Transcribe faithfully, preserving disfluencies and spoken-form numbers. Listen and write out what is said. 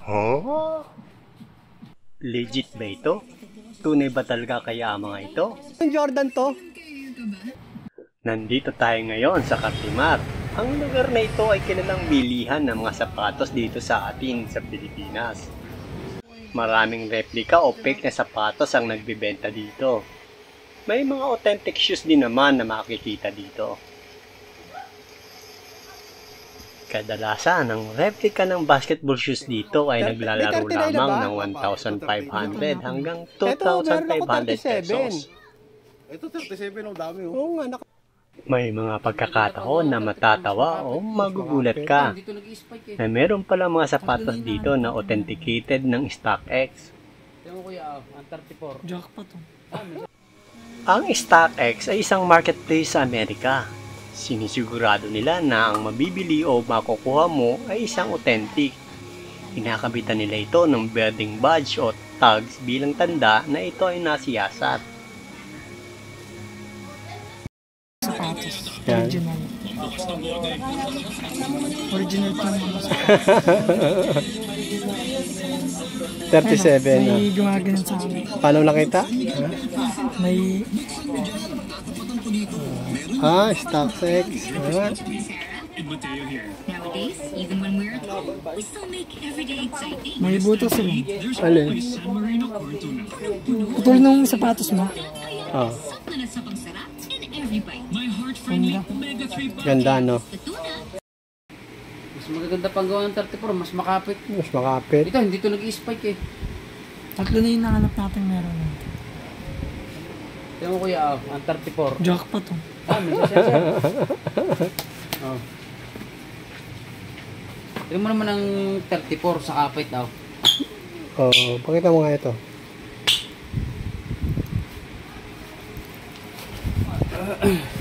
Huh? Legit ba ito? Tunay ba talaga kaya ang mga ito? Ang Jordan to? Nandito tayo ngayon sa Cartimar. Ang lugar na ito ay kilalang bilihan ng mga sapatos dito sa atin sa Pilipinas. Maraming replika o fake na sapatos ang nagbebenta dito. May mga authentic shoes din naman na makikita dito. Kadalasan, ang replika ng basketball shoes dito ay naglalaro lamang ng one thousand five hundred hanggang two thousand five hundred pesos. Ito thirty-seven, ang dami oh. May mga pagkakataon na matatawa o magugulat ka na meron pala mga sapatos dito na authenticated ng StockX. Ang StockX ay isang marketplace sa Amerika. Sinisigurado nila na ang mabibili o makukuha mo ay isang authentic. Kinakabitan nila ito ng bidding badge o tags bilang tanda na ito ay nasiyasat. Sapatos. Original. Original pa naman. thirty-seven. Ano, may gumagano'n sa akin. Paano nakita? May... Ah, StockX. Ah. May butas sila. Alin? Putol nung sapatos mo. Ah. Ganda. Ganda, no? Mas magaganda pang gawa ng thirty-four, mas makapit. Mas makapit. Ito, hindi ito nag-i-spike eh. Tatlo na yung nakalap natin meron. Tignan mo kuya, oh, ang thirty-four. Jackpot oh. Ah, may sasya. Oh. Tignan mo naman ang thirty-four sa kapit daw. Oo, oh, pakita mo nga ito. Uh,